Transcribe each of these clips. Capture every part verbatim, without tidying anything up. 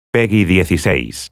PEGI dieciséis.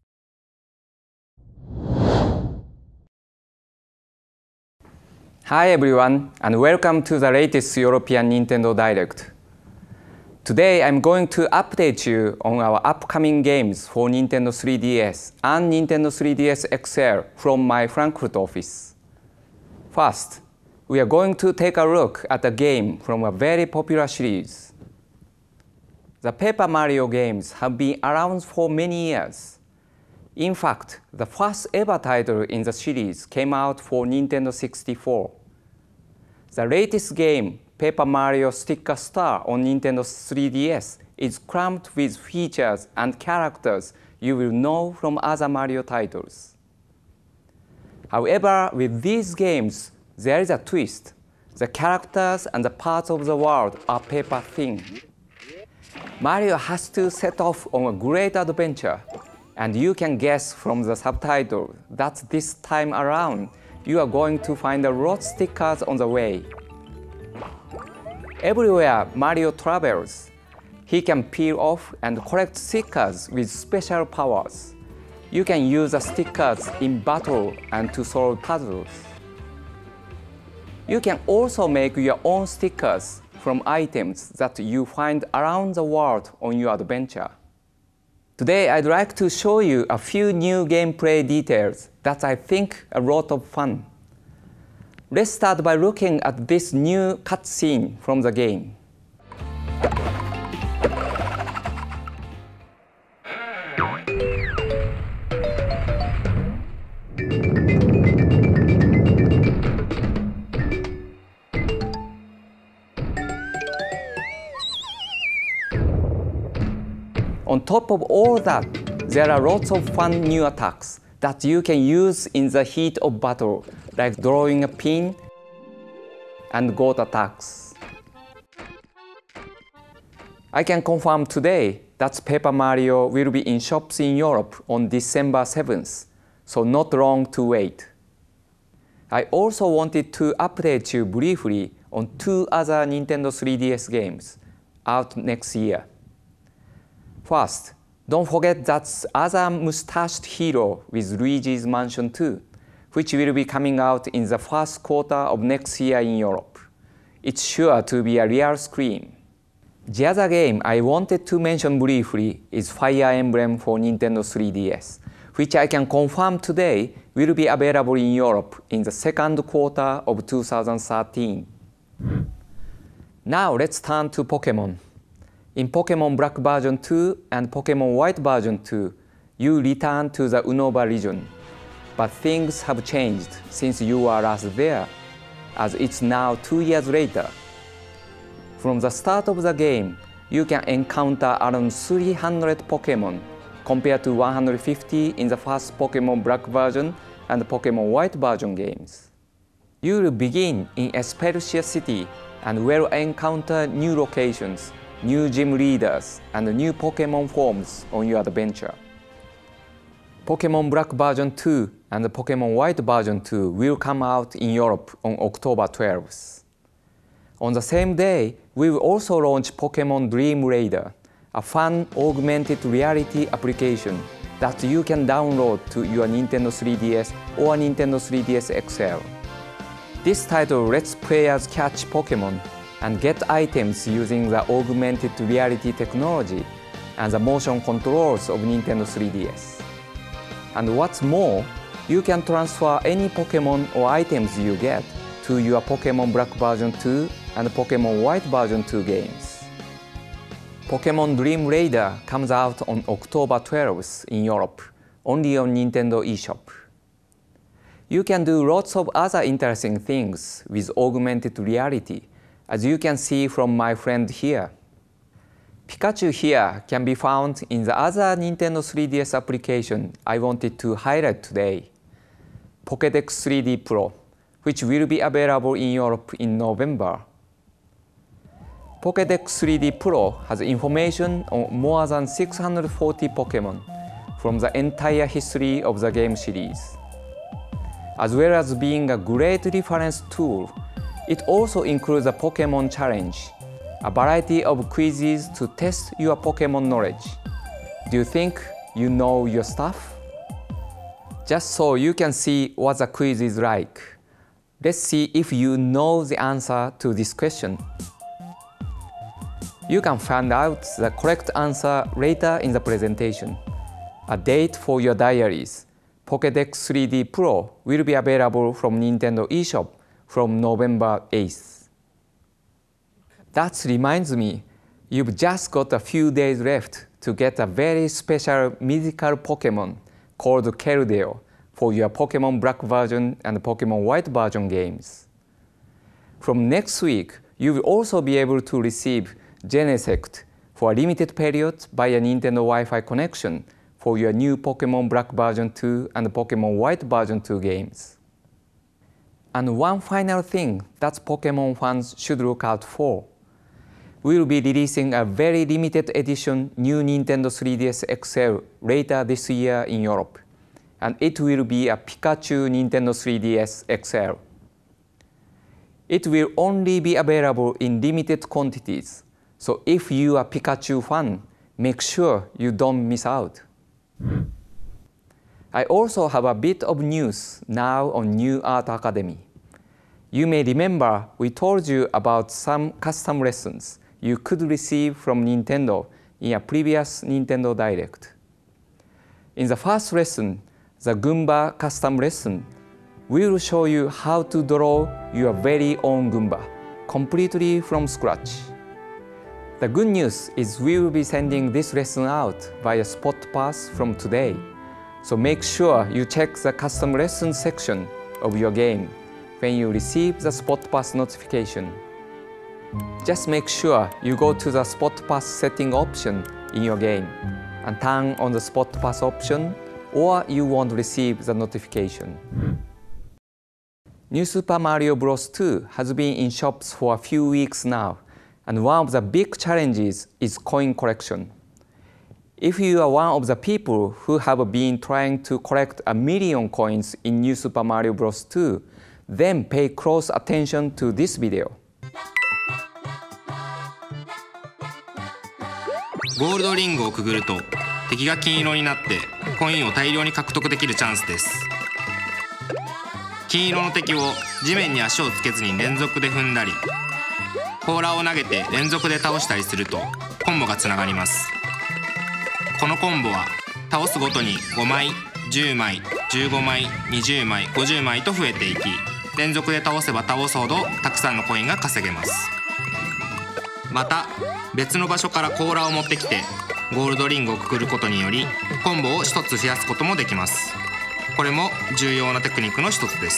Hi everyone, and welcome to the latest European Nintendo Direct. Today I'm going to update you on our upcoming games for Nintendo three D S and Nintendo three D S X L from my Frankfurt office. First, we are going to take a look at a game from a very popular series. The Paper Mario games have been around for many years. In fact, the first ever title in the series came out for Nintendo sixty-four. The latest game, Paper Mario Sticker Star on Nintendo three D S, is crammed with features and characters you will know from other Mario titles. However, with these games, there is a twist. The characters and the parts of the world are paper thin. Mario has to set off on a great adventure, and you can guess from the subtitle that this time around, you are going to find a lot of stickers on the way. Everywhere Mario travels, he can peel off and collect stickers with special powers. You can use the stickers in battle and to solve puzzles. You can also make your own stickers from items that you find around the world on your adventure. Today I'd like to show you a few new gameplay details that I think are a lot of fun. Let's start by looking at this new cutscene from the game. On top of all that, there are lots of fun new attacks that you can use in the heat of battle, like drawing a pin and goat attacks. I can confirm today that Paper Mario will be in shops in Europe on December seventh, so not long to wait. I also wanted to update you briefly on two other Nintendo three D S games out next year. First, don't forget that other mustached hero with Luigi's Mansion two, which will be coming out in the first quarter of next year in Europe. It's sure to be a real scream. The other game I wanted to mention briefly is Fire Emblem for Nintendo three D S, which I can confirm today will be available in Europe in the second quarter of two thousand thirteen. Now let's turn to Pokemon. In Pokemon Black version two and Pokemon White version two, you return to the Unova region. But things have changed since you were last there, as it's now two years later. From the start of the game, you can encounter around three hundred Pokemon, compared to one hundred fifty in the first Pokemon Black version and Pokemon White version games. You will begin in Espericia City and will encounter new locations, new gym leaders, and new Pokemon forms on your adventure. Pokemon Black version two and Pokemon White version two will come out in Europe on October twelfth. On the same day, we will also launch Pokemon Dream Raider, a fun augmented reality application that you can download to your Nintendo three D S or Nintendo three D S X L. This title lets players catch Pokemon and get items using the augmented reality technology and the motion controls of Nintendo three D S. And what's more, you can transfer any Pokemon or items you get to your Pokemon Black version two and Pokemon White version two games. Pokemon Dream Raider comes out on October twelfth in Europe, only on Nintendo eShop. You can do lots of other interesting things with augmented reality, as you can see from my friend here. Pikachu here can be found in the other Nintendo three D S application I wanted to highlight today, Pokédex three D Pro, which will be available in Europe in November. Pokédex three D Pro has information on more than six hundred forty Pokémon from the entire history of the game series. As well as being a great reference tool, it also includes a Pokémon Challenge, a variety of quizzes to test your Pokémon knowledge. Do you think you know your stuff? Just so you can see what the quiz is like, let's see if you know the answer to this question. You can find out the correct answer later in the presentation. A date for your diaries. Pokédex three D Pro will be available from Nintendo eShop from November eighth. That reminds me, you've just got a few days left to get a very special mythical Pokémon called Keldeo for your Pokémon Black version and Pokémon White version games. From next week, you will also be able to receive Genesect for a limited period by a Nintendo Wi-Fi connection for your new Pokémon Black version two and Pokémon White version two games. And one final thing that Pokémon fans should look out for. We will be releasing a very limited edition new Nintendo three D S X L later this year in Europe, and it will be a Pikachu Nintendo three D S X L. It will only be available in limited quantities, so if you are a Pikachu fan, make sure you don't miss out. I also have a bit of news now on New Art Academy. You may remember we told you about some custom lessons you could receive from Nintendo in a previous Nintendo Direct. In the first lesson, the Goomba custom lesson, we will show you how to draw your very own Goomba, completely from scratch. The good news is we will be sending this lesson out via Spot Pass from today, so make sure you check the custom lesson section of your game when you receive the Spot Pass notification. Just make sure you go to the Spot Pass setting option in your game and turn on the Spot Pass option, or you won't receive the notification. New Super Mario Bros. two has been in shops for a few weeks now, and one of the big challenges is coin collection. If you are one of the people who have been trying to collect a million coins in New Super Mario Bros. two, then pay close attention to this video. ゴールドリングをくぐると敵が金色になってコインを大量に獲得できるチャンスです。金色の敵を地面に足をつけずに連続で踏んだり、甲羅を投げて連続で倒したりするとコンボがつながります。このコンボは倒すごとにごまい、じゅうまい、じゅうごまい、にじゅうまい、ごじゅうまいと増えていき、連続で倒せば倒すほどたくさんのコインが稼げます。また別の場所から甲羅を持ってきてゴールドリングをくくることによりコンボをひとつ増やすこともできます。これも重要なテクニックの一つです。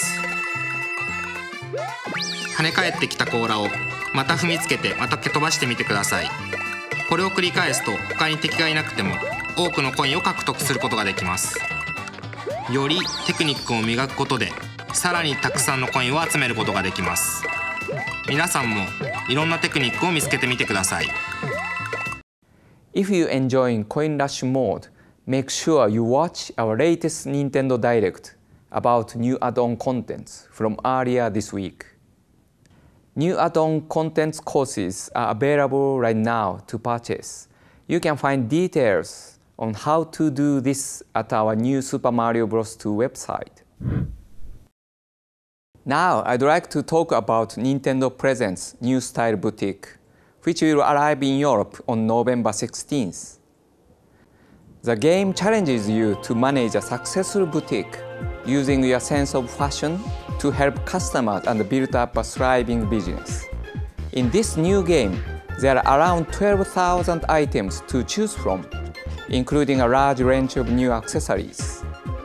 跳ね返ってきた甲羅をまた踏みつけてまた蹴飛ばしてみてください。これを繰り返すと他に敵がいなくても多くのコインを獲得することができます。よりテクニックを磨くことでさらにたくさんのコインを集めることができます。皆さんもいろんなテクニックを見つけてみてください。 If you enjoy Coin Rush mode, make sure you watch our latest Nintendo Direct about new add-on contents from earlier this week. New add-on contents courses are available right now to purchase. You can find details on how to do this at our new Super Mario Bros. two website. Now I'd like to talk about Nintendo Presents New Style Boutique, which will arrive in Europe on November sixteenth. The game challenges you to manage a successful boutique using your sense of fashion to help customers and build up a thriving business. In this new game, there are around twelve thousand items to choose from, including a large range of new accessories.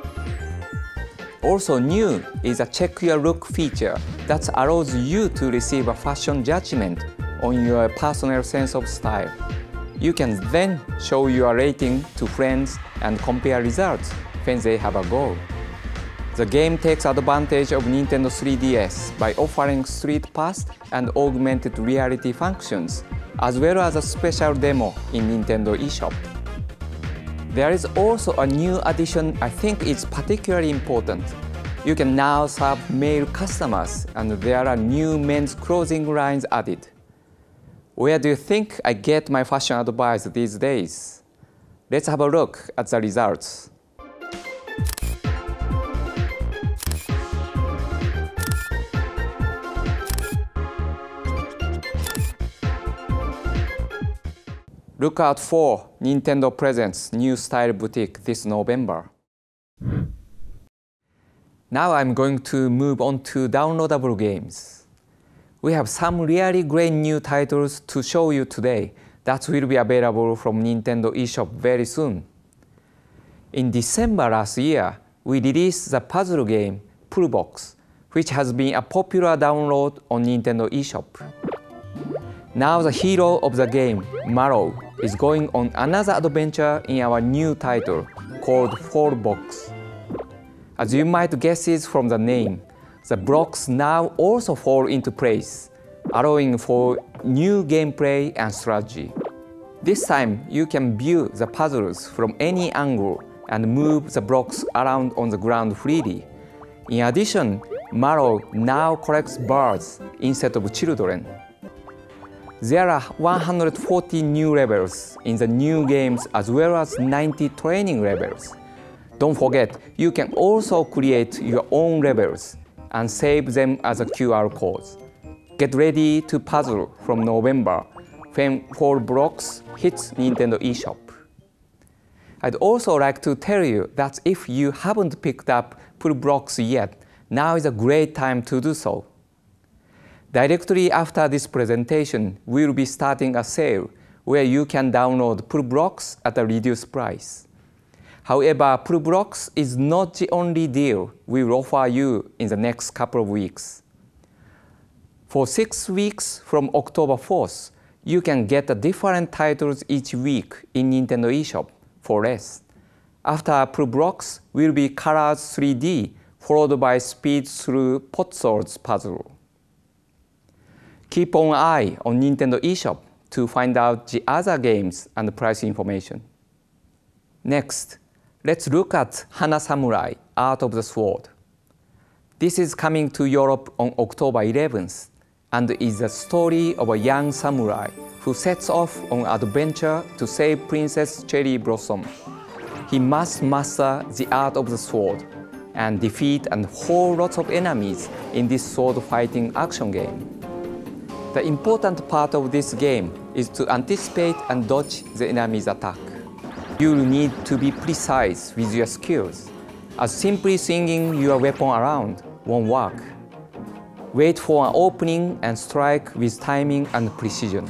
Also new is a Check Your Look feature that allows you to receive a fashion judgment on your personal sense of style. You can then show your rating to friends and compare results when they have a goal. The game takes advantage of Nintendo three D S by offering Street Pass and augmented reality functions, as well as a special demo in Nintendo eShop. There is also a new addition I think is particularly important. You can now serve male customers, and there are new men's clothing lines added. Where do you think I get my fashion advice these days? Let's have a look at the results. Look out for Nintendo Presents New Style Boutique this November. Now I'm going to move on to downloadable games. We have some really great new titles to show you today that will be available from Nintendo eShop very soon. In December last year, we released the puzzle game Pull Box, which has been a popular download on Nintendo eShop. Now the hero of the game, Marrow, is going on another adventure in our new title called Fall Box. As you might guess it from the name, the blocks now also fall into place, allowing for new gameplay and strategy. This time, you can view the puzzles from any angle and move the blocks around on the ground freely. In addition, Marrow now collects birds instead of children. There are one hundred forty new levels in the new games as well as ninety training levels. Don't forget, you can also create your own levels and save them as a Q R codes. Get ready to puzzle from November when Fall Box hits Nintendo eShop. I'd also like to tell you that if you haven't picked up Pull Box yet, now is a great time to do so. Directly after this presentation, we'll be starting a sale where you can download Pull Box at a reduced price. However, Pull Box is not the only deal we will offer you in the next couple of weeks. For six weeks from October fourth, you can get a different titles each week in Nintendo eShop for less. After Pull Box will be Colors three D, followed by Speed Through Potsol's puzzle. Keep an eye on Nintendo eShop to find out the other games and price information. Next, let's look at Hana Samurai, Art of the Sword. This is coming to Europe on October eleventh and is the story of a young samurai who sets off on an adventure to save Princess Cherry Blossom. He must master the art of the sword and defeat a whole lot of enemies in this sword fighting action game. The important part of this game is to anticipate and dodge the enemy's attack. You'll need to be precise with your skills, as simply swinging your weapon around won't work. Wait for an opening and strike with timing and precision.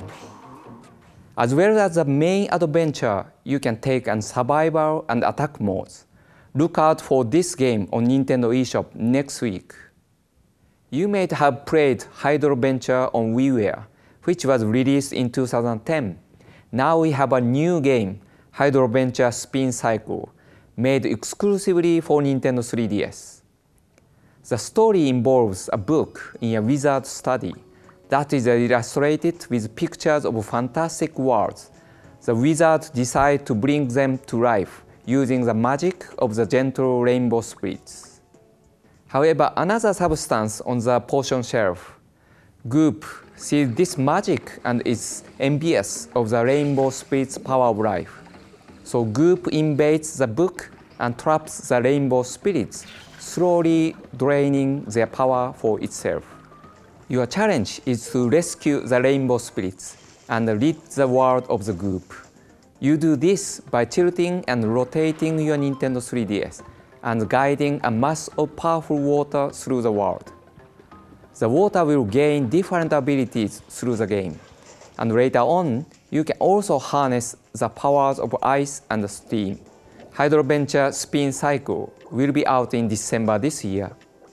As well as the main adventure, you can take on survival and attack modes. Look out for this game on Nintendo eShop next week. You may have played Hydroventure on WiiWare, which was released in two thousand ten. Now we have a new game, Hydroventure Spin Cycle, made exclusively for Nintendo three D S. The story involves a book in a wizard study that is illustrated with pictures of fantastic worlds. The wizard decides to bring them to life using the magic of the gentle rainbow spirits. However, another substance on the potion shelf, Goop, sees this magic and is envious of the rainbow spirit's power of life. So Goop invades the book and traps the rainbow spirits, slowly draining their power for itself. Your challenge is to rescue the rainbow spirits and rid the world of the Goop. You do this by tilting and rotating your Nintendo three D S and guiding a mass of powerful water through the world. The water will gain different abilities through the game, and later on, you can also harness the powers of ice and steam. Hydroventure Spin Cycle will be out in December this year.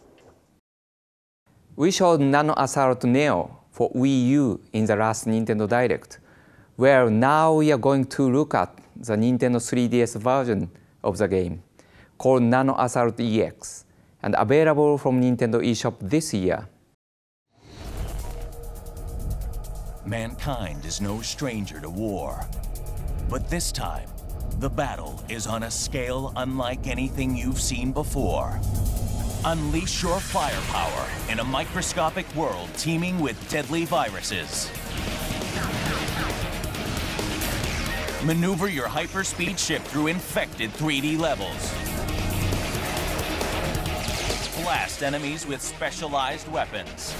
We showed Nano Assault Neo for Wii U in the last Nintendo Direct, where now we are going to look at the Nintendo three D S version of the game, called Nano Assault E X, and available from Nintendo eShop this year. Mankind is no stranger to war. But this time, the battle is on a scale unlike anything you've seen before. Unleash your firepower in a microscopic world teeming with deadly viruses. Maneuver your hyperspeed ship through infected three D levels. Blast enemies with specialized weapons.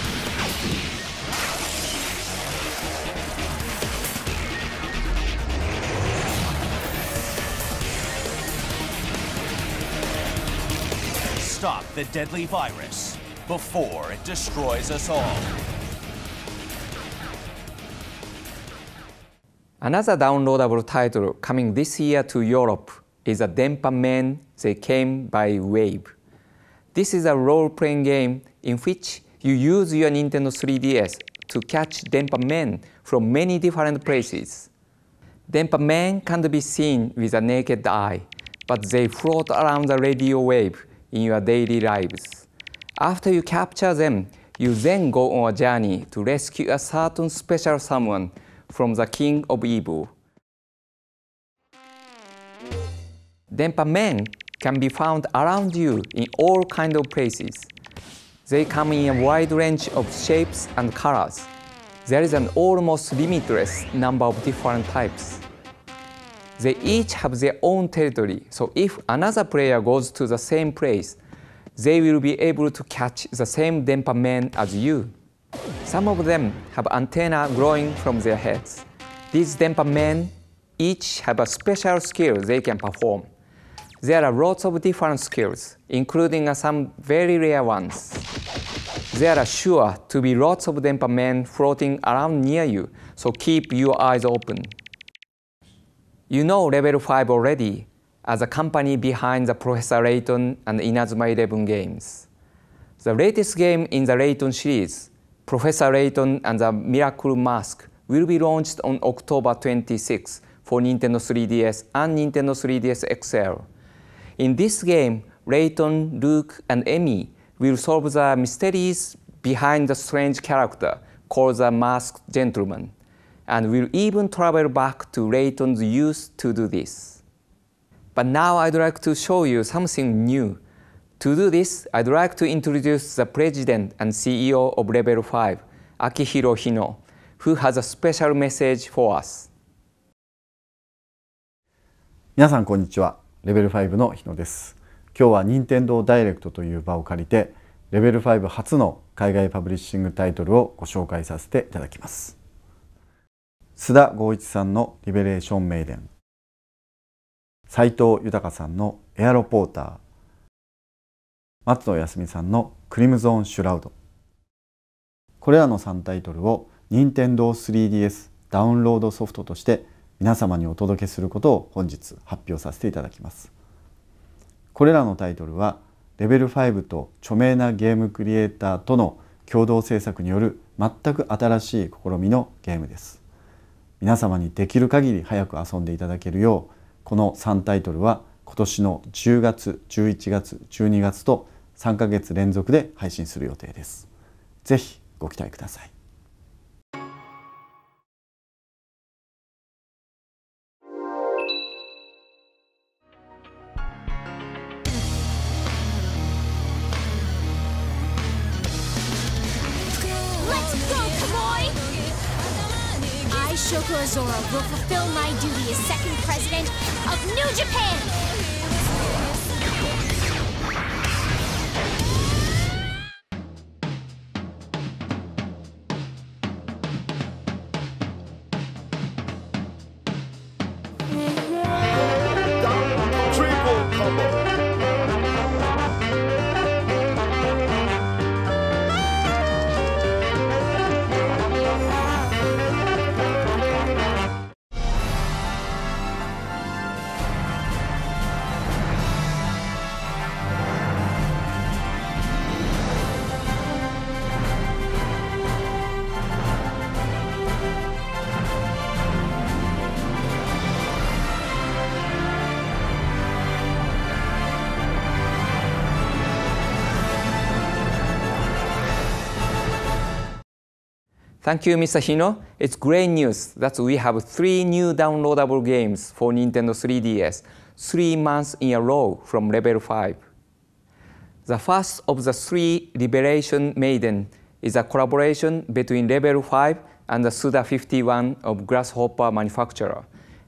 Stop the deadly virus before it destroys us all. Another downloadable title coming this year to Europe is a Denpa Men They Came by Wave. This is a role-playing game in which you use your Nintendo three D S to catch Denpa Men from many different places. Denpa Men can't be seen with a naked eye, but they float around the radio wave in your daily lives. After you capture them, you then go on a journey to rescue a certain special someone from the King of Evil. Denpa Men can be found around you in all kinds of places. They come in a wide range of shapes and colors. There is an almost limitless number of different types. They each have their own territory, so if another player goes to the same place, they will be able to catch the same Denpa Men as you. Some of them have antennae growing from their heads. These Denpa Men each have a special skill they can perform. There are lots of different skills, including some very rare ones. There are sure to be lots of Denpa Men floating around near you, so keep your eyes open. You know Level five already as a company behind the Professor Layton and Inazuma Eleven games. The latest game in the Layton series, Professor Layton and the Miracle Mask, will be launched on October twenty-sixth for Nintendo three D S and Nintendo three D S X L. In this game, Layton, Luke, and Emi will solve the mysteries behind the strange character called the Masked Gentleman, and will even travel back to Layton's youth to do this. But now I'd like to show you something new. To do this, I'd like to introduce the President and C E O of Level five, Akihiro Hino, who has a special message for us. 皆さんこんにちは。レベルファイブの日野です。今日は任天堂ダイレクトという場を借りて、レベルファイブ初の海外パブリッシングタイトルをご紹介させていただきます。須田剛一さんのリベレーションメイデン、斉藤豊さんのエアロポーター、松野康美さんのクリムゾーンシュラウド。これらのさんタイトルを任天堂スリーディーエス ダウンロードソフトとして皆様にお届けすることを本日発表させていただきます。これらのタイトルはレベルファイブと著名なゲームクリエイターとの共同制作による全く新しい試みのゲームです。皆様にできる限り早く遊んでいただけるよう、このさんタイトルは今年のじゅうがつ、じゅういちがつ、じゅうにがつとさんかげつ連続で配信する予定です。ぜひご期待ください。 Shoko Azora will fulfill my duty as second president of New Japan! Triple combo! Thank you, Mister Hino. It's great news that we have three new downloadable games for Nintendo three D S, three months in a row from Level five. The first of the three, Liberation Maiden, is a collaboration between Level five and the Suda fifty-one of Grasshopper manufacturer,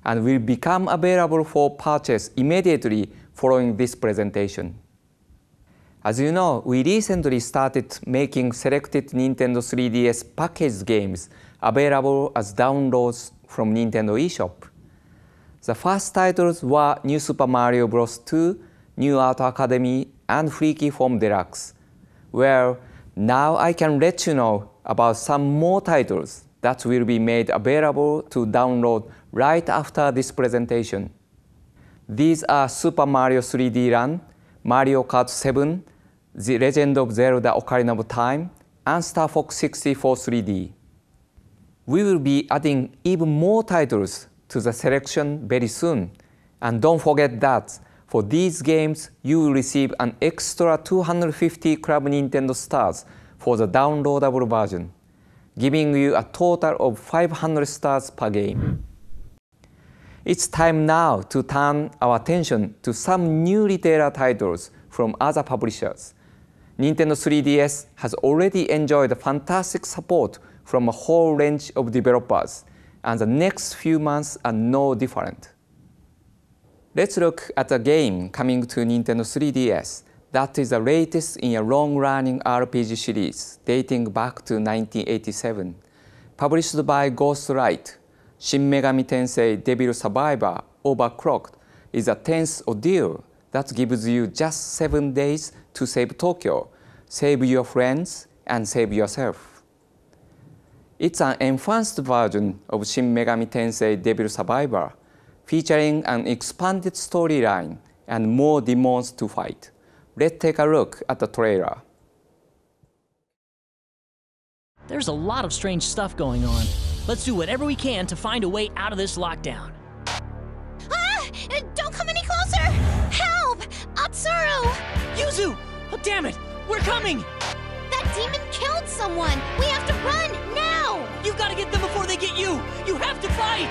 and will become available for purchase immediately following this presentation. As you know, we recently started making selected Nintendo three D S packaged games available as downloads from Nintendo eShop. The first titles were New Super Mario Bros. two, New Art Academy, and Freaky Form Deluxe. Well, now I can let you know about some more titles that will be made available to download right after this presentation. These are Super Mario three D Land, Mario Kart seven, The Legend of Zelda Ocarina of Time, and Star Fox sixty-four three D. We will be adding even more titles to the selection very soon. And don't forget that for these games, you will receive an extra two hundred fifty Club Nintendo stars for the downloadable version, giving you a total of five hundred stars per game. It's time now to turn our attention to some new retailer titles from other publishers. Nintendo three D S has already enjoyed fantastic support from a whole range of developers, and the next few months are no different. Let's look at a game coming to Nintendo three D S that is the latest in a long-running R P G series dating back to nineteen eighty-seven. Published by Ghostlight, Shin Megami Tensei Devil Survivor Overclocked is a tense ordeal that gives you just seven days to save Tokyo, save your friends, and save yourself. It's an enhanced version of Shin Megami Tensei Devil Survivor, featuring an expanded storyline and more demons to fight. Let's take a look at the trailer. There's a lot of strange stuff going on. Let's do whatever we can to find a way out of this lockdown. Ah! Don't come any closer! Help! Atsuru! Yuzu! Oh, damn it! We're coming! That demon killed someone! We have to run, now! You've got to get them before they get you! You have to fight!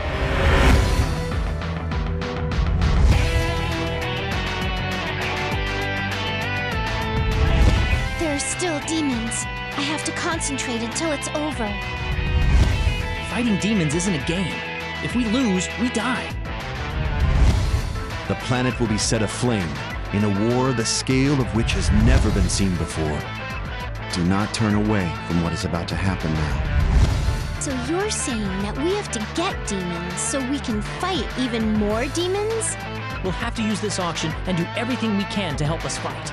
There are still demons. I have to concentrate until it's over. Fighting demons isn't a game. If we lose, we die. The planet will be set aflame in a war the scale of which has never been seen before. Do not turn away from what is about to happen now. So you're saying that we have to get demons so we can fight even more demons? We'll have to use this auction and do everything we can to help us fight.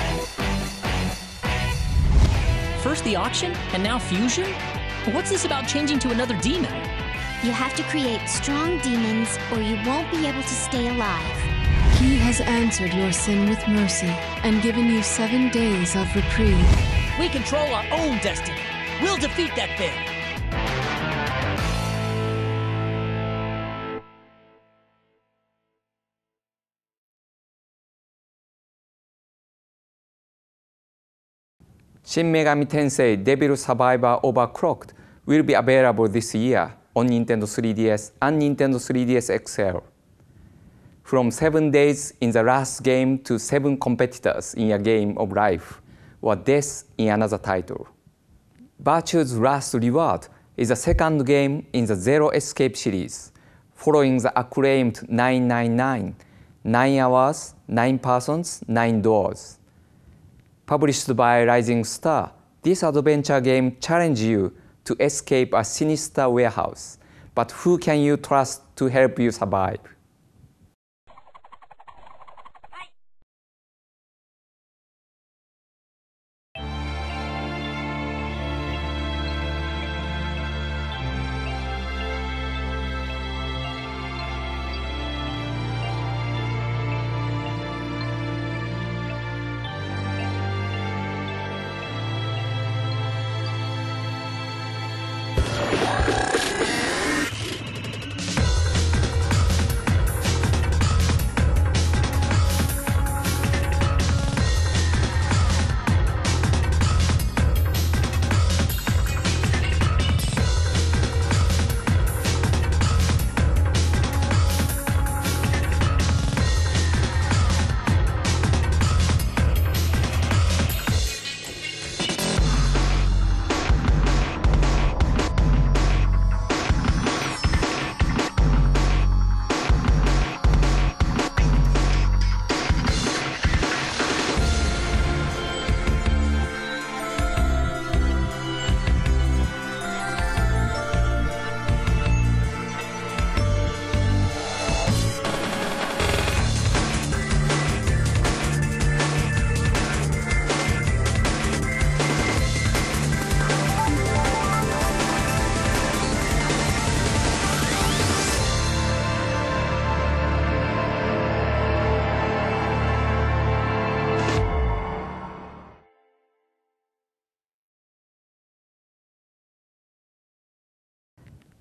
First the auction, and now fusion? What's this about changing to another demon? You have to create strong demons or you won't be able to stay alive. He has answered your sin with mercy and given you seven days of reprieve. We control our own destiny. We'll defeat that thing. Shin Megami Tensei Devil Survivor Overclocked will be available this year on Nintendo three D S and Nintendo three D S X L. From seven days in the last game to seven competitors in a game of life, or death in another title. Virtue's Last Reward is the second game in the Zero Escape series, following the acclaimed nine nine nine, nine hours, nine persons, nine doors. Published by Rising Star, this adventure game challenges you to escape a sinister warehouse. But who can you trust to help you survive?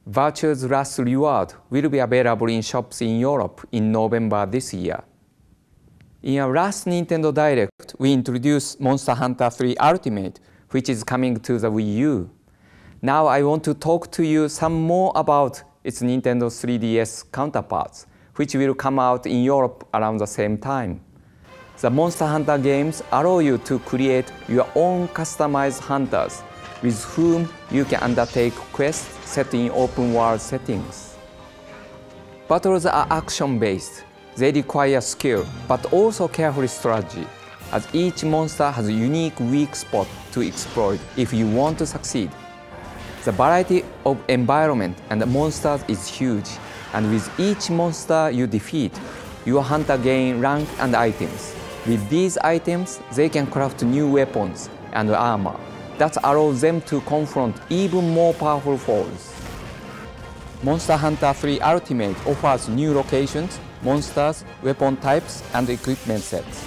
Virtue's Last Reward will be available in shops in Europe in November this year. In our last Nintendo Direct, we introduced Monster Hunter three Ultimate, which is coming to the Wii U. Now I want to talk to you some more about its Nintendo three D S counterparts, which will come out in Europe around the same time. The Monster Hunter games allow you to create your own customized hunters with whom you can undertake quests set in open world settings. Battles are action-based. They require skill, but also careful strategy, as each monster has a unique weak spot to exploit if you want to succeed. The variety of environment and monsters is huge, and with each monster you defeat, your hunter gain rank and items. With these items, they can craft new weapons and armor that allows them to confront even more powerful foes. Monster Hunter three Ultimate offers new locations, monsters, weapon types, and equipment sets.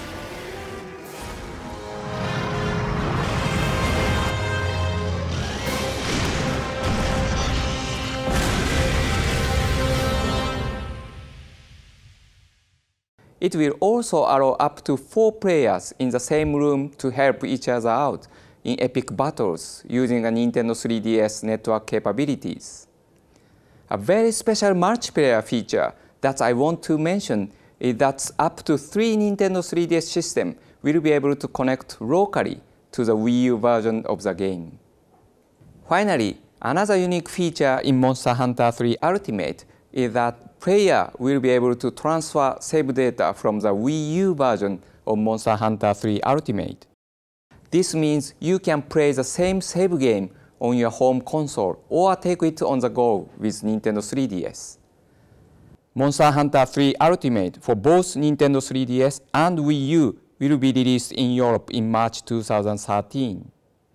It will also allow up to four players in the same room to help each other out in epic battles using a Nintendo three D S network capabilities. A very special multiplayer feature that I want to mention is that up to three Nintendo three D S systems will be able to connect locally to the Wii U version of the game. Finally, another unique feature in Monster Hunter three Ultimate is that player will be able to transfer save data from the Wii U version of Monster Hunter three Ultimate. This means you can play the same save game on your home console or take it on the go with Nintendo three D S. Monster Hunter three Ultimate for both Nintendo three D S and Wii U will be released in Europe in March two thousand thirteen.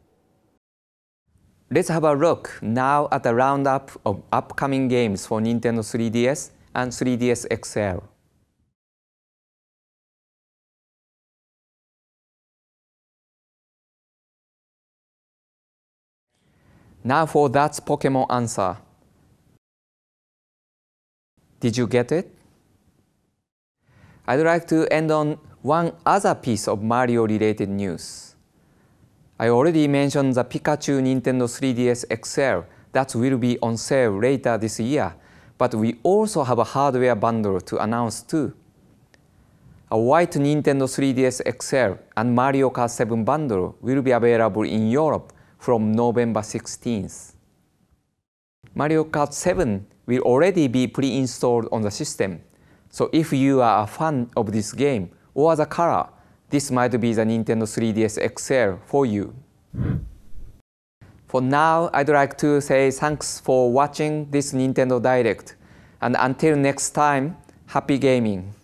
Let's have a look now at a roundup of upcoming games for Nintendo three D S and three D S X L. Now for That's Pokemon answer. Did you get it? I'd like to end on one other piece of Mario-related news. I already mentioned the Pikachu Nintendo three D S X L that will be on sale later this year, but we also have a hardware bundle to announce too. A white Nintendo three D S X L and Mario Kart seven bundle will be available in Europe from November sixteenth. Mario Kart seven will already be pre-installed on the system, so if you are a fan of this game or the color, this might be the Nintendo three D S X L for you. For now, I'd like to say thanks for watching this Nintendo Direct, and until next time, happy gaming!